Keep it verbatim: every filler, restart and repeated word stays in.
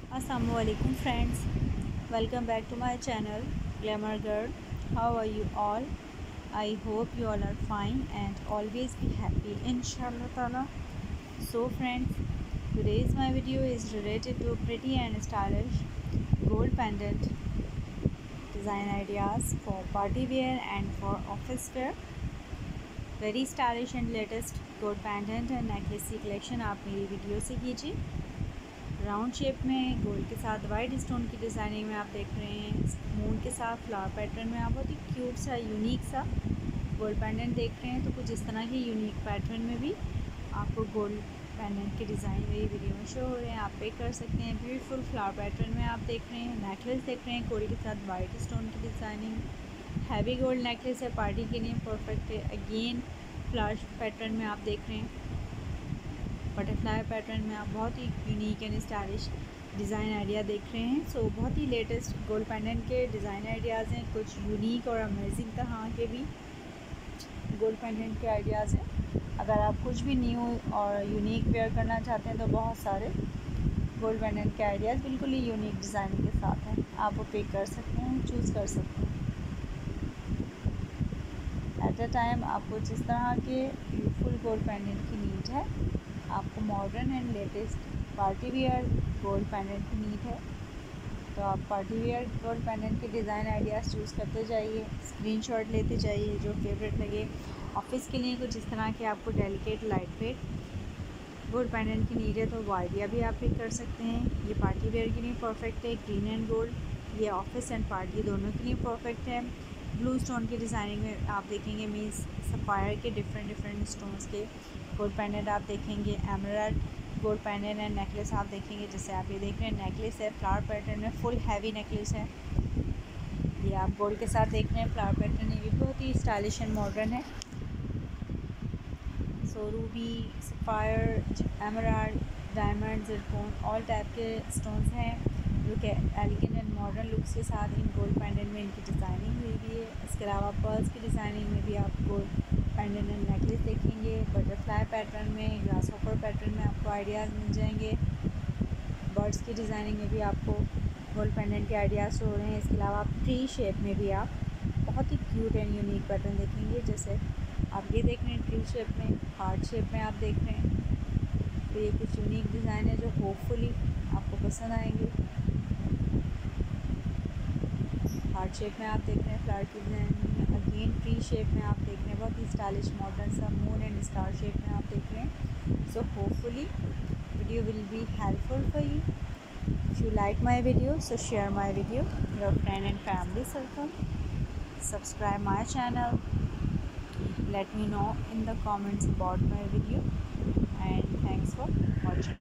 Assalamualaikum friends, welcome back to my channel Glamour Girl. How are you all? I hope you all are fine and always be happy inshallah ta'ala. So friends, today's my video is related to pretty and stylish gold pendant design ideas for party wear and for office wear. Very stylish and latest gold pendant and necklace की collection आप मेरी video से कीजिए। Round shape में gold के साथ white stone की designing में आप देख रहे हैं। मून के साथ फ्लावर पैटर्न में आप बहुत ही क्यूट सा यूनिक सा गोल्ड पेंडेंट देख रहे हैं। तो कुछ इस तरह के यूनिक पैटर्न में भी आपको गोल्ड पेंडेंट के डिज़ाइन मेरी वीडियो में शो हो रहे हैं। आप पे कर सकते हैं। ब्यूटीफुल फ्लावर पैटर्न में आप देख रहे हैं। नेकलेस देख रहे हैं कोड़ी के साथ वाइट स्टोन की डिज़ाइनिंग। हैवी गोल्ड नेकलेस है, पार्टी के लिए परफेक्ट है। अगेन फ्लावर पैटर्न में आप देख रहे हैं। बटरफ्लाई पैटर्न में आप बहुत ही unique and stylish design idea देख रहे हैं। सो so, बहुत ही लेटेस्ट गोल्ड पेंडेंट के डिज़ाइन आइडियाज़ हैं। कुछ यूनिक और अमेजिंग तरह के भी गोल्ड पेंडेंट के आइडियाज़ हैं। अगर आप कुछ भी न्यू और यूनिक वेयर करना चाहते हैं तो बहुत सारे गोल्ड पेंडेंट के आइडियाज़ बिल्कुल ही यूनिक डिज़ाइन के साथ हैं। आप वो पिक कर सकते हैं, चूज़ कर सकते हैं। एट अ टाइम आपको जिस तरह के ब्यूटीफुल गोल्ड पेंडेंट की नीड है, आपको modern and latest party wear gold pendant की नीड है, तो आप पार्टी वियर गोल्ड पेंडेंट के डिज़ाइन आइडियाज़ चूज़ करते जाइए, स्क्रीनशॉट लेते जाइए जो फेवरेट लगे। ऑफिस के लिए कुछ इस तरह के आपको delicate light weight gold pendant की नीड है तो वो आइडिया भी आप पिक कर सकते हैं। ये पार्टी वेयर के लिए परफेक्ट है। ग्रीन एंड गोल्ड, ये ऑफिस एंड पार्टी दोनों के लिए परफेक्ट है। ब्लू स्टोन की डिज़ाइनिंग में आप देखेंगे मीन्स सफ़ायर के डिफरेंट डिफरेंट स्टोन्स के गोल्ड पेंडेंट आप देखेंगे। Emerald gold pendant and necklace आप देखेंगे। जैसे आप ये देख रहे हैं नेकलेस है फ्लावर पैटर्न में, फुल हैवी नेकलेस है। ये आप गोल्ड के साथ देख रहे हैं फ्लावर पैटर्न, ये भी बहुत ही स्टाइलिश एंड मॉडर्न है। So ruby, sapphire, emerald, diamond, zircon all type के स्टोन्स हैं जो कि एलिगेंट एंड मॉडर्न लुक्स के साथ इन गोल्ड पेंडेंट में इनकी डिज़ाइनिंग हुई भी है। इसके अलावा पर्ल्स की डिज़ाइनिंग में भी आप गोल्ड पेंडेंट एंड नेकलेस देखेंगे। बटरफ्लाई पैटर्न में, ग्रास हॉपर पैटर्न में आपको आइडियाज़ मिल जाएंगे। बर्ड्स की डिज़ाइनिंग में भी आपको गोल्ड पेंडेंट के आइडियाज़ हो रहे हैं। इसके अलावा आप ट्री शेप में भी आप बहुत ही क्यूट एंड यूनिक पैटर्न देखेंगे। जैसे आप ये देख रहे हैं ट्री शेप में, हार्ट शेप में आप देख रहे हैं। तो ये कुछ यूनिक डिज़ाइन है जो होपफुली आपको पसंद आएंगे। हार्ट शेप में आप देख रहे हैं फ्लावर की डिज़ाइन में। अगेन ट्री शेप में आप देख रहे हैं बहुत ही स्टाइलिश मॉडर्न सा मून एंड स्टार शेप में आप देख रहे हैं। So hopefully video will be helpful for you. If you like my video so share my video your friend and family circle. Subscribe my channel. Let me know in the comments about my video and thanks for watching.